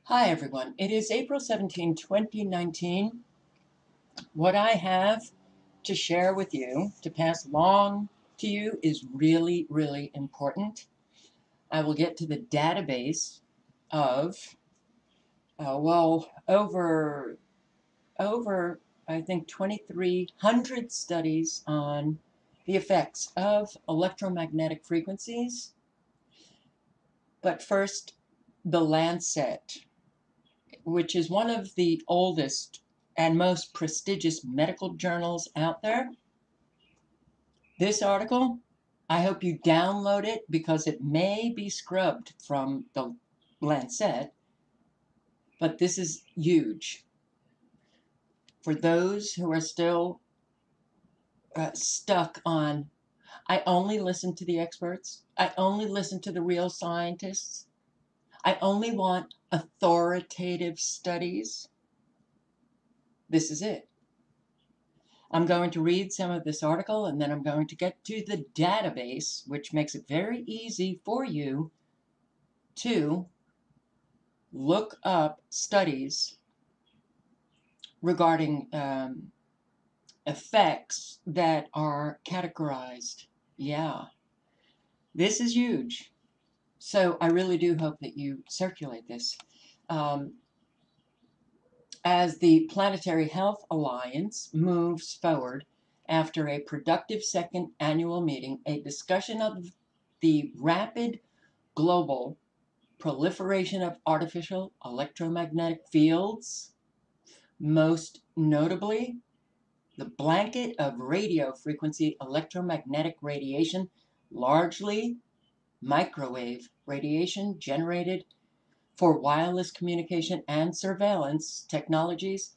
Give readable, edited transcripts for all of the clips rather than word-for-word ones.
Hi everyone, it is April 17, 2019. What I have to share with you, to pass along to you, is really, really important. I will get to the database of, over I think 2,300 studies on the effects of electromagnetic frequencies. But first, the Lancet, which is one of the oldest and most prestigious medical journals out there. This article, I hope you download it because it may be scrubbed from the Lancet, but this is huge. For those who are still stuck on, I only listen to the experts, I only listen to the real scientists, I only want authoritative studies, this is it. I'm going to read some of this article and then I'm going to get to the database, which makes it very easy for you to look up studies regarding effects that are categorized. Yeah, this is huge. So I really do hope that you circulate this. As the Planetary Health Alliance moves forward after a productive second annual meeting, a discussion of the rapid global proliferation of artificial electromagnetic fields, most notably the blanket of radio frequency electromagnetic radiation, largely microwave radiation generated for wireless communication and surveillance technologies,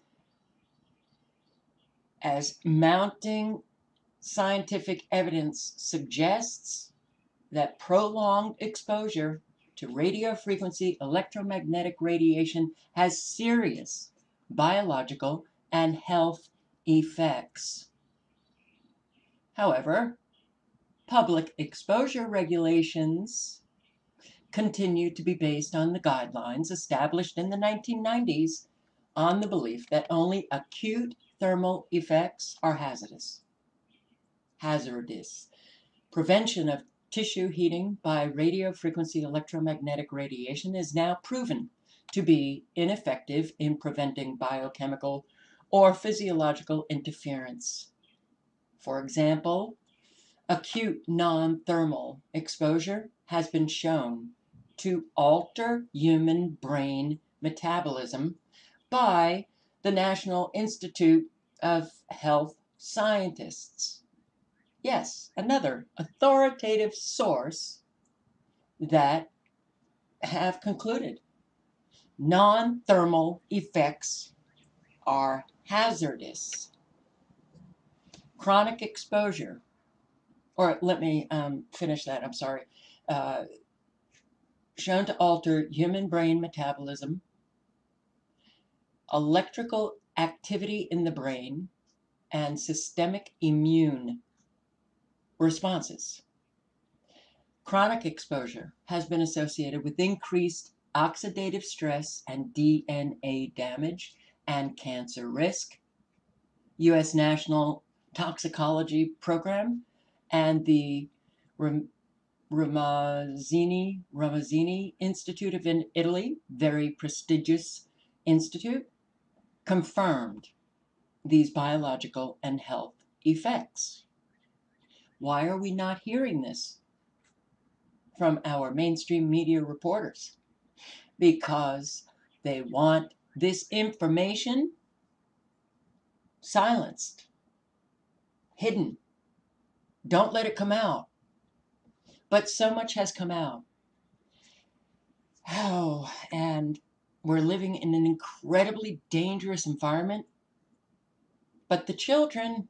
as mounting scientific evidence suggests that prolonged exposure to radio frequency electromagnetic radiation has serious biological and health effects. However, public exposure regulations continue to be based on the guidelines established in the 1990s on the belief that only acute thermal effects are hazardous. Prevention of tissue heating by radio frequency electromagnetic radiation is now proven to be ineffective in preventing biochemical or physiological interference. For example, acute non-thermal exposure has been shown to alter human brain metabolism by the National Institute of Health scientists. Yes, another authoritative source that have concluded non-thermal effects are hazardous. Chronic exposure, or let me finish that, I'm sorry, shown to alter human brain metabolism, electrical activity in the brain, and systemic immune responses. Chronic exposure has been associated with increased oxidative stress and DNA damage and cancer risk. U.S. National Toxicology Program and the Ramazzini Institute of Italy, very prestigious institute, confirmed these biological and health effects. Why are we not hearing this from our mainstream media reporters? Because they want this information silenced, hidden. Don't let it come out. But so much has come out. Oh, and we're living in an incredibly dangerous environment. But the children,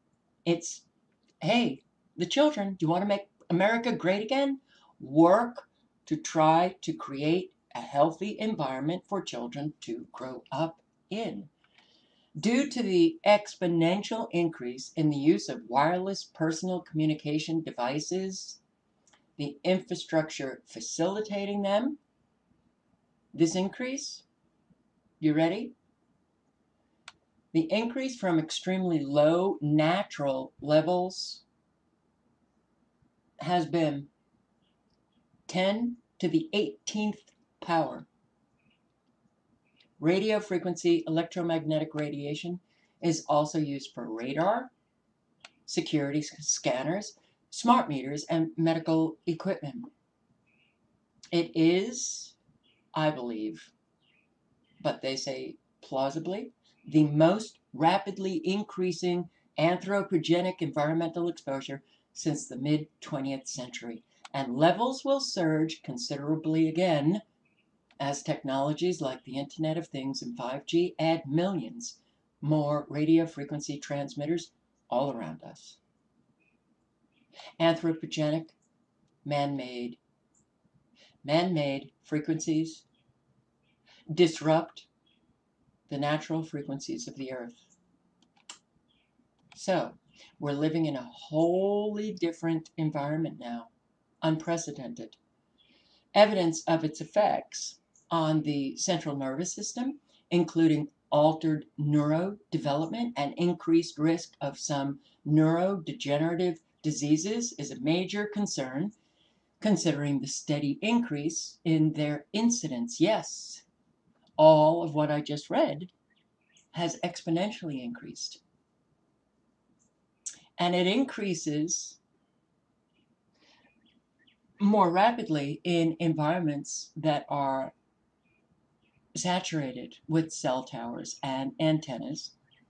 hey, the children, do you want to make America great again? Work to try to create a healthy environment for children to grow up in. Due to the exponential increase in the use of wireless personal communication devices, the infrastructure facilitating them, this increase You ready? The increase from extremely low natural levels has been 10 to the 18th power. Radio frequency electromagnetic radiation is also used for radar, security scanners, smart meters, and medical equipment. It is, I believe, but they say plausibly, the most rapidly increasing anthropogenic environmental exposure since the mid-20th century, and levels will surge considerably again as technologies like the Internet of Things and 5G add millions more radio frequency transmitters all around us. Anthropogenic, man-made frequencies disrupt the natural frequencies of the earth. So, we're living in a wholly different environment now, unprecedented. Evidence of its effects on the central nervous system, including altered neurodevelopment and increased risk of some neurodegenerative diseases, is a major concern, considering the steady increase in their incidence. Yes, all of what I just read has exponentially increased. And it increases more rapidly in environments that are saturated with cell towers and antennas.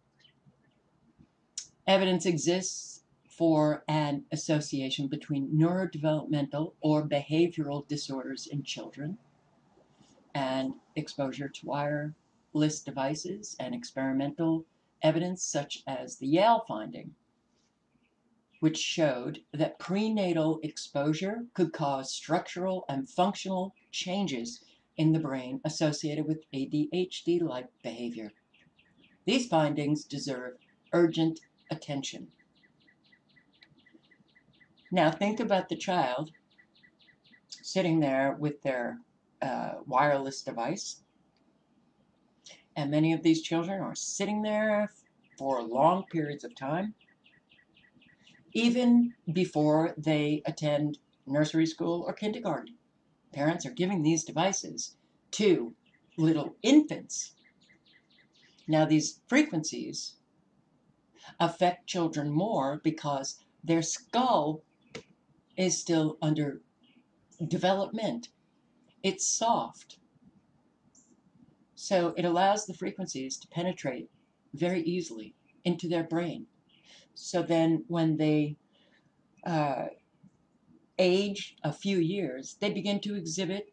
Evidence exists for an association between neurodevelopmental or behavioral disorders in children and exposure to wireless devices, and experimental evidence such as the Yale finding, which showed that prenatal exposure could cause structural and functional changes in the brain associated with ADHD-like behavior. These findings deserve urgent attention. Now think about the child sitting there with their wireless device, and many of these children are sitting there for long periods of time, even before they attend nursery school or kindergarten. Parents are giving these devices to little infants. Now, these frequencies affect children more because their skull is still under development. It's soft. So it allows the frequencies to penetrate very easily into their brain. So then when they age a few years, they begin to exhibit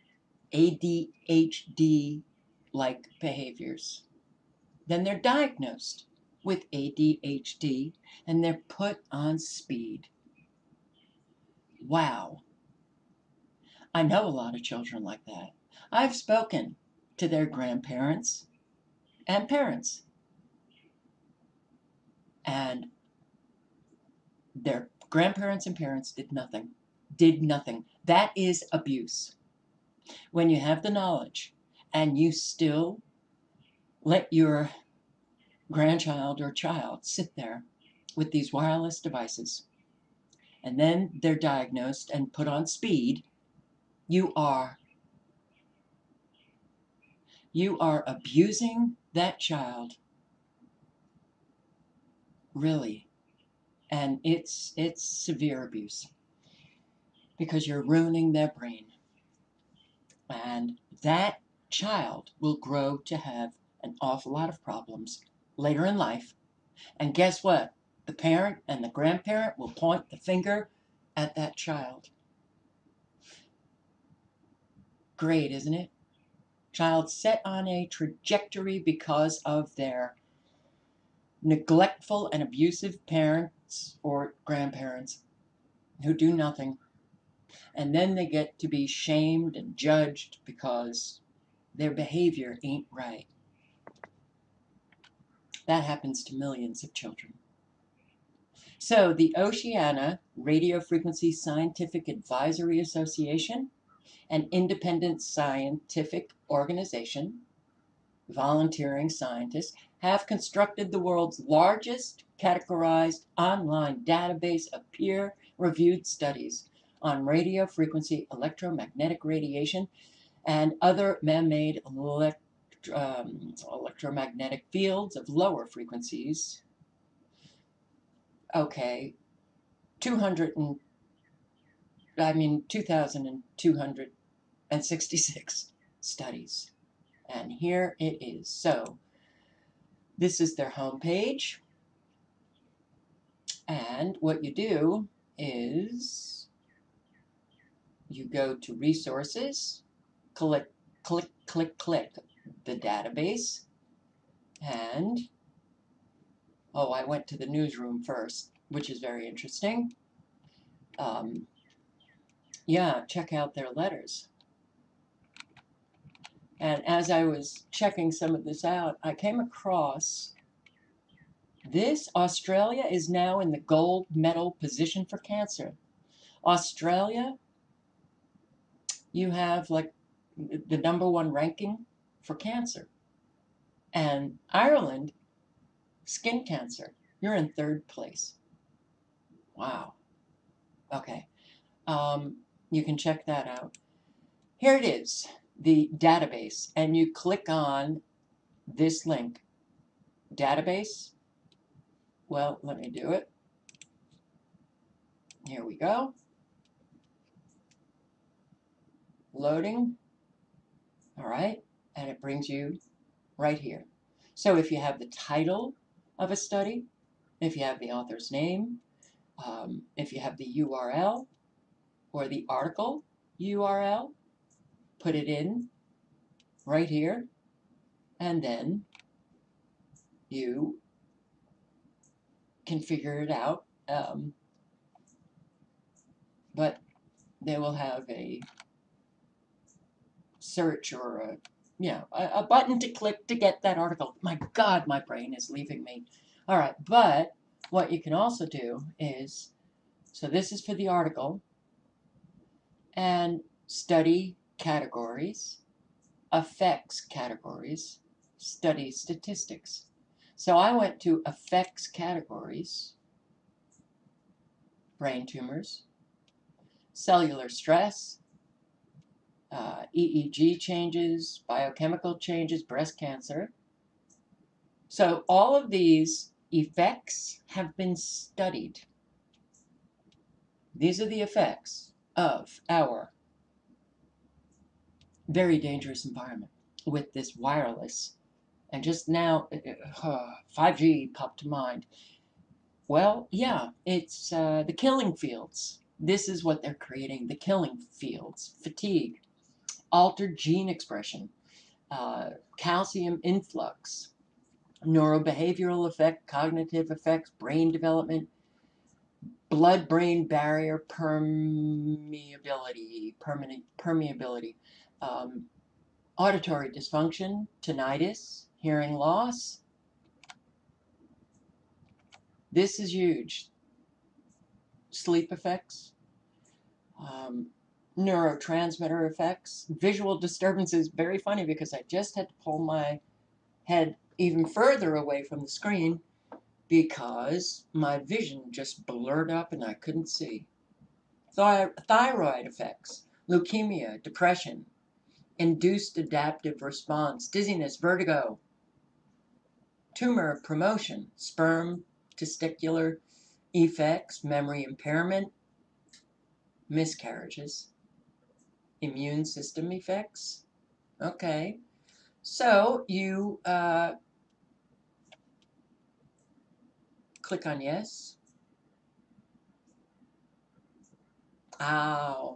ADHD-like behaviors. Then they're diagnosed with ADHD and they're put on speed. Wow. I know a lot of children like that. I've spoken to their grandparents and parents, and their grandparents and parents did nothing. That is abuse. When you have the knowledge and you still let your grandchild or child sit there with these wireless devices, and then they're diagnosed and put on speed, you are abusing that child, really. And it's severe abuse, because you're ruining their brain. And that child will grow to have an awful lot of problems later in life. And guess what? The parent and the grandparent will point the finger at that child. Great, isn't it? Child set on a trajectory because of their neglectful and abusive parents or grandparents who do nothing. And then they get to be shamed and judged because their behavior ain't right. That happens to millions of children. So the ORSAA Radio Frequency Scientific Advisory Association, an independent scientific organization volunteering scientists have constructed the world's largest categorized online database of peer-reviewed studies on radio frequency electromagnetic radiation and other man-made electromagnetic fields of lower frequencies. Okay, 2,266 studies. And here it is. So this is their homepage. And what you do is you go to resources, click the database, and I went to the newsroom first, which is very interesting. Yeah, check out their letters. And as I was checking some of this out, I came across this. Australia is now in the gold medal position for cancer. Australia, you have like the #1 ranking for cancer. And Ireland, skin cancer, you're in 3rd place. Wow. Okay. You can check that out. Here it is, the database, and you click on this link, database. Well, let me do it. Here we go. Loading. All right, and it brings you right here. So if you have the title of a study, if you have the author's name, if you have the URL or the article URL, put it in right here, and then you can figure it out. But they will have a search or a button to click to get that article. My God, my brain is leaving me. All right, but what you can also do is, so this is for the article, and study categories, effects categories, study statistics. So I went to effects categories, brain tumors, cellular stress, EEG changes, biochemical changes, breast cancer. So all of these effects have been studied. These are the effects of our very dangerous environment with this wireless. And just now, 5G popped to mind. Well, yeah, it's the killing fields. This is what they're creating, the killing fields. Fatigue, altered gene expression, calcium influx, neurobehavioral effect, cognitive effects, brain development, blood-brain barrier permeability, auditory dysfunction, tinnitus, hearing loss. This is huge. Sleep effects, neurotransmitter effects, visual disturbances. Very funny because I just had to pull my head even further away from the screen because my vision just blurred up and I couldn't see. Thyroid effects, leukemia, depression, induced adaptive response, dizziness, vertigo, tumor promotion, sperm, testicular effects, memory impairment, miscarriages, immune system effects. Okay, so you click on yes. Ow.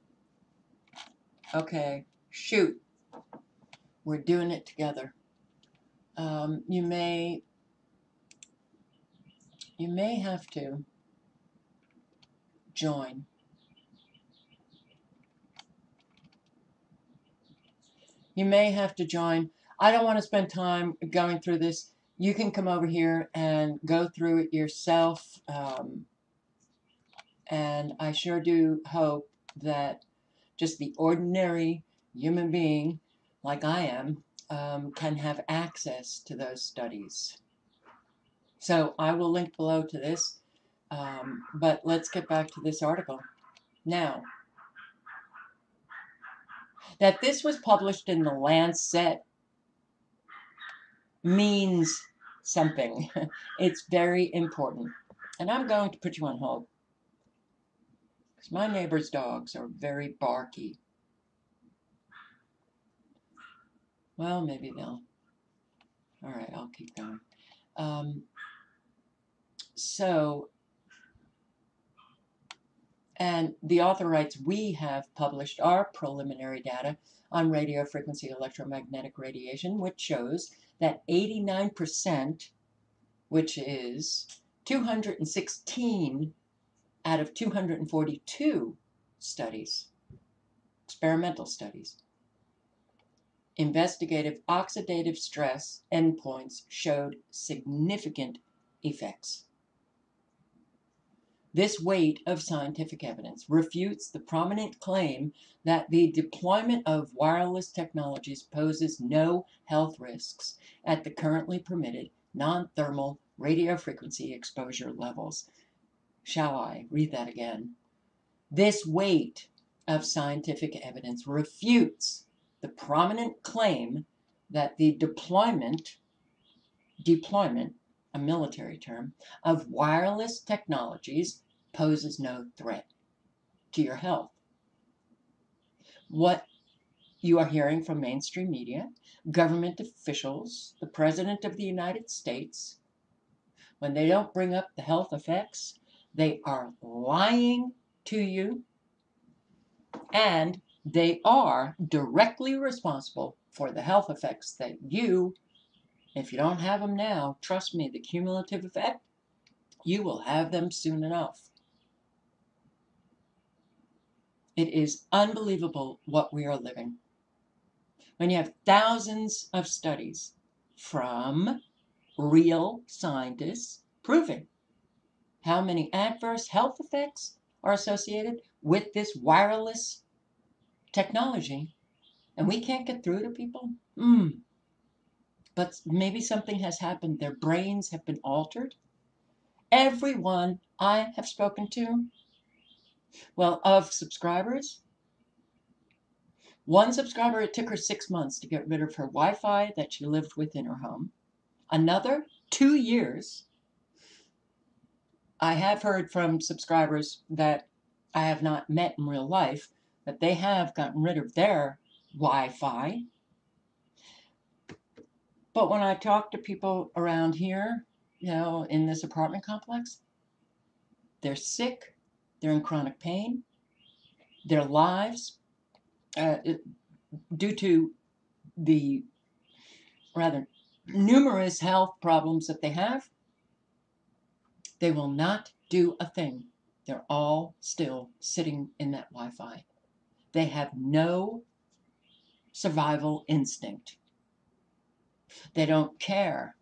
Okay, shoot. We're doing it together. You may have to join. You may have to join. I don't want to spend time going through this. You can come over here and go through it yourself. And I sure do hope that just the ordinary human being, like I am, can have access to those studies. So I will link below to this, but let's get back to this article. Now, that this was published in the Lancet means something. It's very important. And I'm going to put you on hold, because my neighbor's dogs are very barky. Well, maybe they'll... All right, I'll keep going. And the author writes, we have published our preliminary data on radio frequency electromagnetic radiation, which shows that 89%, which is 216 out of 242 studies, experimental studies, investigative oxidative stress endpoints showed significant effects. This weight of scientific evidence refutes the prominent claim that the deployment of wireless technologies poses no health risks at the currently permitted non-thermal radio frequency exposure levels. Shall I read that again? This weight of scientific evidence refutes the prominent claim that the deployment, a military term, of wireless technologies poses no threat to your health. What you are hearing from mainstream media, government officials, the President of the United States, when they don't bring up the health effects, they are lying to you, and they are directly responsible for the health effects that you, if you don't have them now, trust me, the cumulative effect, you will have them soon enough. It is unbelievable what we are living. When you have thousands of studies from real scientists proving how many adverse health effects are associated with this wireless technology, and we can't get through to people? But maybe something has happened. Their brains have been altered. Everyone I have spoken to, well, of subscribers, one subscriber, it took her 6 months to get rid of her Wi-Fi that she lived with in her home. Another, 2 years. I have heard from subscribers that I have not met in real life that they have gotten rid of their Wi-Fi. But when I talk to people around here, in this apartment complex, they're sick, they're in chronic pain, their lives, due to the rather numerous health problems that they have, they will not do a thing. They're all still sitting in that Wi-Fi. They have no survival instinct. They don't care.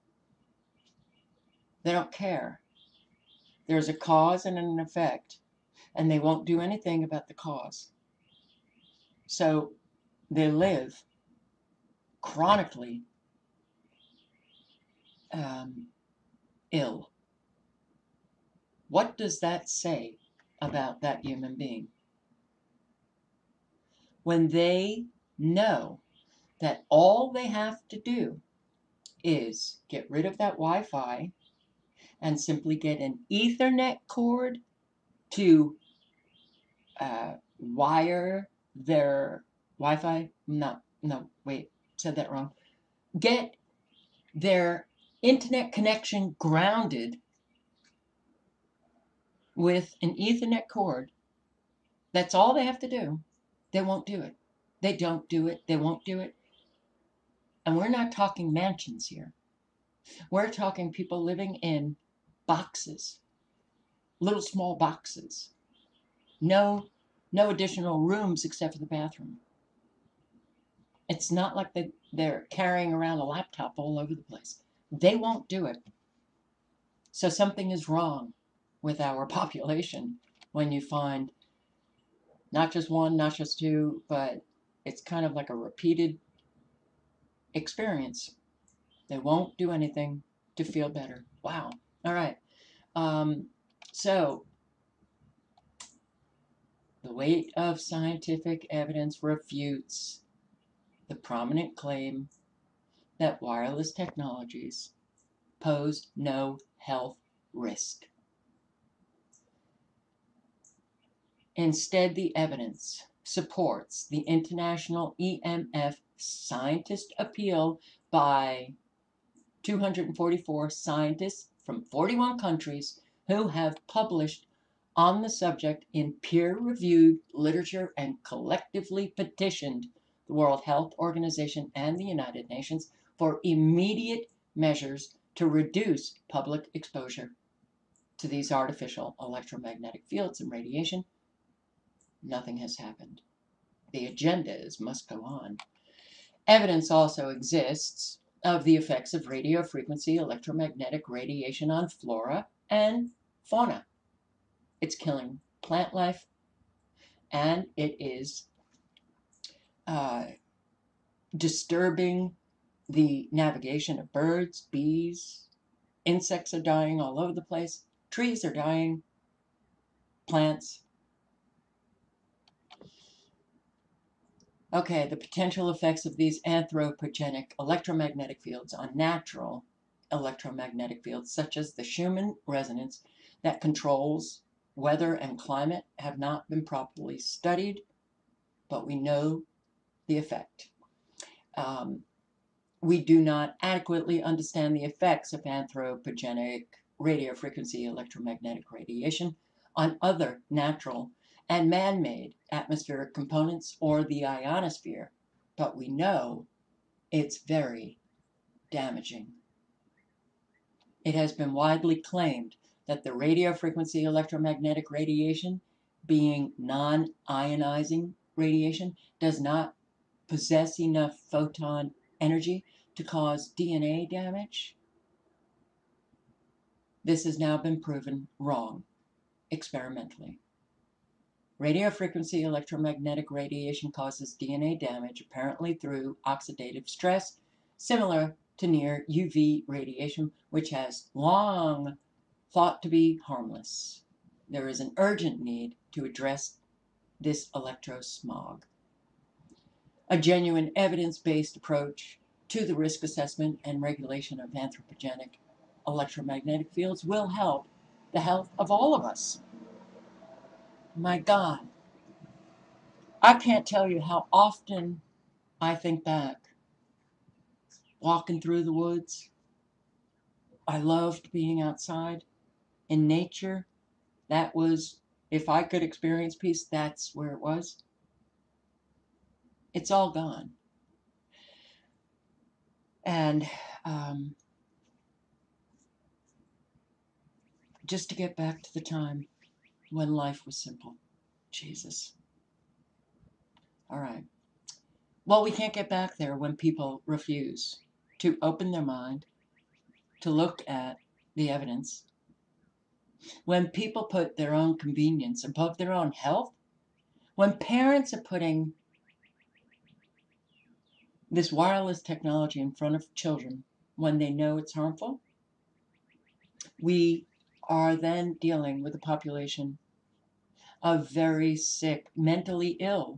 They don't care. There's a cause and an effect, and they won't do anything about the cause. So they live chronically ill. What does that say about that human being? When they know that all they have to do is get rid of that Wi-Fi and simply get an Ethernet cord to wire their Wi-Fi. Said that wrong. Get their internet connection grounded with an Ethernet cord. That's all they have to do. They won't do it. They don't do it. They won't do it. And we're not talking mansions here. We're talking people living in boxes, little small boxes. No additional rooms except for the bathroom. It's not like they're carrying around a laptop all over the place. They won't do it. So something is wrong with our population when you find not just one, not just two, but it's kind of like a repeated experience. They won't do anything to feel better. Wow. All right. So, the weight of scientific evidence refutes the prominent claim that wireless technologies pose no health risk. Instead, the evidence supports the international EMF scientist appeal by 244 scientists from 41 countries who have published on the subject in peer-reviewed literature and collectively petitioned the World Health Organization and the United Nations for immediate measures to reduce public exposure to these artificial electromagnetic fields and radiation. Nothing has happened. The agendas must go on. Evidence also exists of the effects of radio frequency electromagnetic radiation on flora and fauna. It's killing plant life, and it is disturbing the navigation of birds, bees. Insects are dying all over the place. Trees are dying. Plants. Okay, the potential effects of these anthropogenic electromagnetic fields on natural electromagnetic fields, such as the Schumann resonance that controls weather and climate, have not been properly studied, but we know the effect. We do not adequately understand the effects of anthropogenic radiofrequency electromagnetic radiation on other natural and man-made atmospheric components or the ionosphere, but we know it's very damaging. It has been widely claimed that the radiofrequency electromagnetic radiation, being non-ionizing radiation, does not possess enough photon energy to cause DNA damage. This has now been proven wrong experimentally. Radiofrequency electromagnetic radiation causes DNA damage apparently through oxidative stress, similar to near UV radiation, which has long thought to be harmless. There is an urgent need to address this electrosmog. A genuine evidence-based approach to the risk assessment and regulation of anthropogenic electromagnetic fields will help the health of all of us. My God, I can't tell you how often I think back. Walking through the woods, I loved being outside in nature. That was, if I could experience peace, that's where it was. It's all gone. And just to get back to the time when life was simple. Jesus. All right. Well, we can't get back there when people refuse to open their mind, to look at the evidence. When people put their own convenience above their own health, when parents are putting this wireless technology in front of children when they know it's harmful, we are then dealing with a population of very sick, mentally ill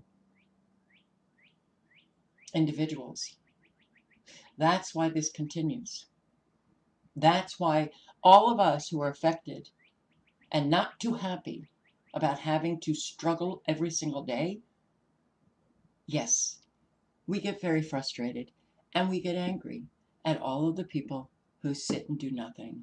individuals. That's why this continues. That's why all of us who are affected and not too happy about having to struggle every single day, yes, we get very frustrated and we get angry at all of the people who sit and do nothing.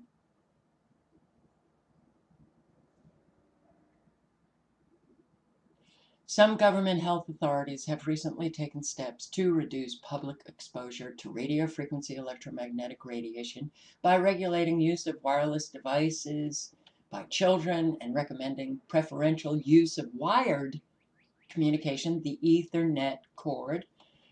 Some government health authorities have recently taken steps to reduce public exposure to radiofrequency electromagnetic radiation by regulating use of wireless devices by children and recommending preferential use of wired communication, the Ethernet cord.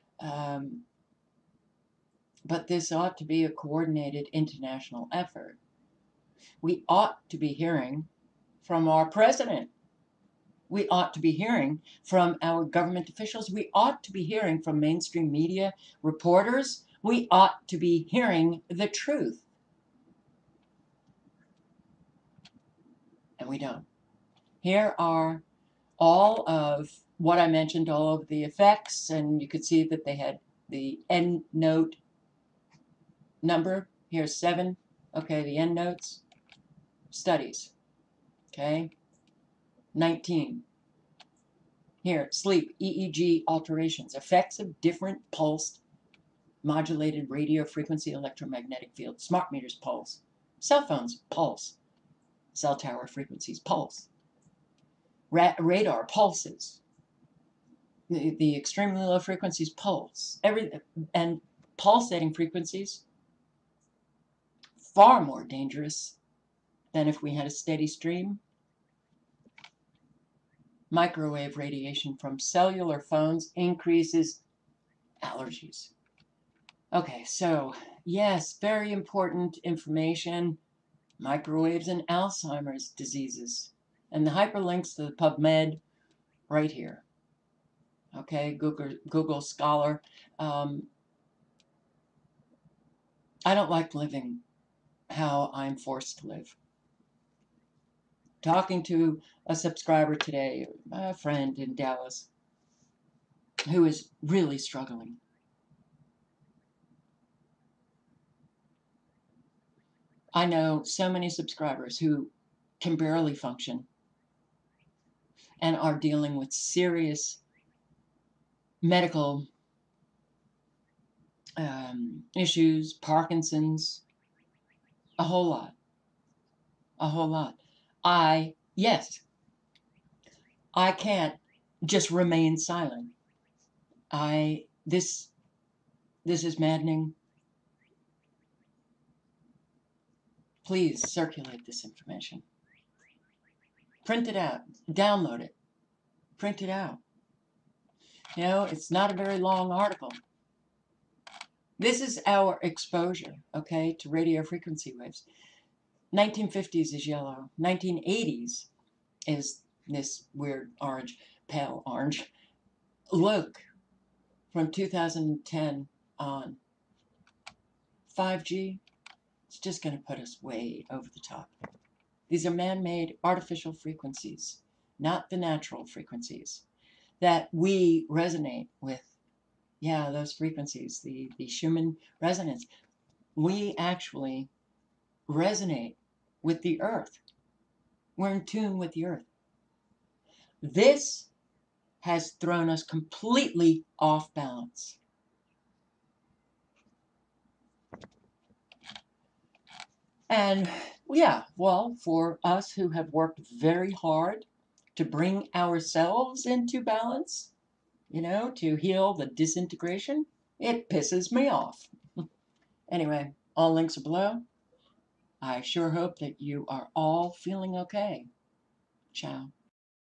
But this ought to be a coordinated international effort. We ought to be hearing from our president. We ought to be hearing from our government officials. We ought to be hearing from mainstream media reporters We ought to be hearing the truth. And we don't. Here are all of what I mentioned, all of the effects, and you could see that they had the end note number. Here's 7. Okay, the end notes. Studies. Okay. 19. Here, sleep, EEG alterations, effects of different pulsed modulated radio frequency electromagnetic fields, smart meters pulse, cell phones pulse, cell tower frequencies pulse, radar pulses, the extremely low frequencies pulse, and pulsating frequencies far more dangerous than if we had a steady stream. Microwave radiation from cellular phones increases allergies. Okay, so yes, very important information. Microwaves and Alzheimer's diseases. And the hyperlinks to the PubMed right here. Okay, Google Scholar. I don't like living how I'm forced to live. Talking to a subscriber today, a friend in Dallas, who is really struggling. I know so many subscribers who can barely function and are dealing with serious medical issues, Parkinson's, a whole lot. A whole lot. Yes, I can't just remain silent. This is maddening. Please circulate this information. Print it out. Download it. Print it out. You know, it's not a very long article. This is our exposure, okay, to radio frequency waves. 1950s is yellow. 1980s is this weird orange, pale orange. Look, from 2010 on, 5G, it's just going to put us way over the top. These are man-made artificial frequencies, not the natural frequencies that we resonate with. Yeah, those frequencies, the Schumann resonance. We actually resonate with the earth. We're in tune with the earth. This has thrown us completely off balance. And yeah, well, for us who have worked very hard to bring ourselves into balance, you know, to heal the disintegration, it pisses me off. Anyway, all links are below. I sure hope that you are all feeling okay. Ciao.